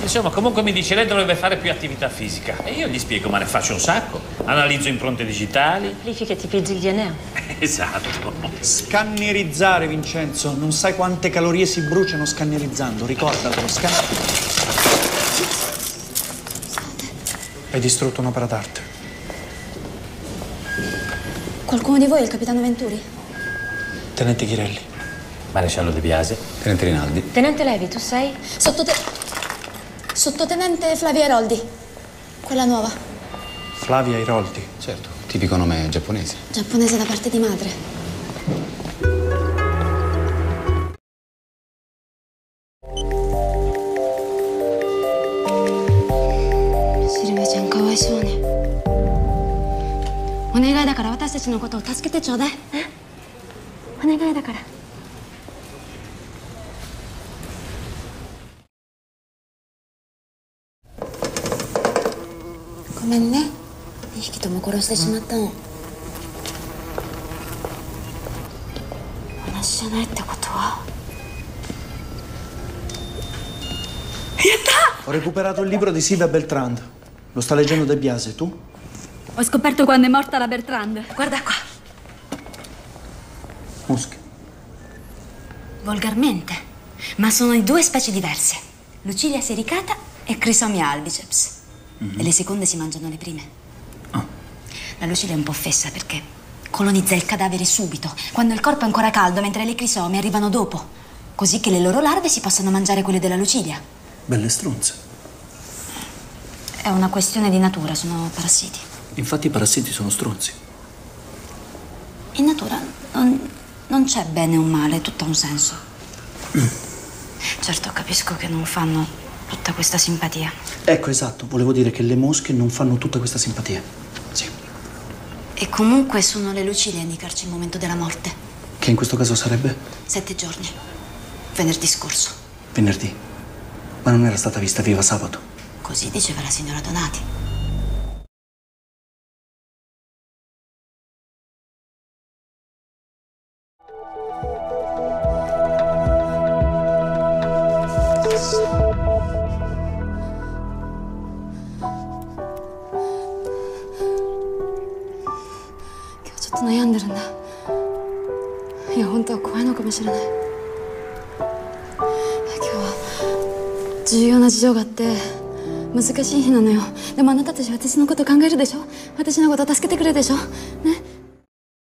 Insomma, comunque mi dice lei dovrebbe fare più attività fisica. E io gli spiego, ma ne faccio un sacco. Analizzo impronte digitali. Amplifica e tipizzi il DNA. Esatto. Scannerizzare, Vincenzo. Non sai quante calorie si bruciano scannerizzando. Ricordatelo, Hai distrutto un'opera d'arte. Qualcuno di voi è il capitano Venturi? Tenente Chirelli. Maresciallo De Biase. Tenente Rinaldi. Tenente Levi, tu sei? Sottotenente Flavia Eroldi. Quella nuova. Flavia Iroldi. Certo, tipico nome giapponese. Giapponese da parte di madre. Shirime-chan, kawaisou ne. お願いだから私たちのことを助けてちょうだい。お願いだから。ごめんね。2匹とも殺してしまったの。同じじゃないってことは。 Ho recuperato il libro di Silvia Beltrand. Lo sta leggendo De Biase, tu? Ho scoperto quando è morta la Bertrand. Guarda qua. Mosche. Volgarmente. Ma sono di due specie diverse. Lucilia sericata e Chrysomia albiceps. E le seconde si mangiano le prime. La Lucilia è un po' fessa perché colonizza il cadavere subito, quando il corpo è ancora caldo, mentre le crisomie arrivano dopo, così che le loro larve si possano mangiare quelle della Lucilia. Belle stronze. È una questione di natura, sono parassiti. Infatti i parassiti sono stronzi. In natura non c'è bene o male, è tutto ha un senso. Certo, capisco che non fanno tutta questa simpatia. Ecco, esatto. Volevo dire che le mosche non fanno tutta questa simpatia. Sì. E comunque sono le Lucilie a indicarci il momento della morte. Che in questo caso sarebbe? 7 giorni. Venerdì scorso. Venerdì. Ma non era stata vista viva sabato? Così diceva la signora Donati. Io ちょっと悩んでるんだ。いや、本当は怖いのかもしれない。今日は重要な事情があって難しい日なのよ。でもあなたたち私のこと考えるでしょ。私のこと助けてくれるでしょ。ね。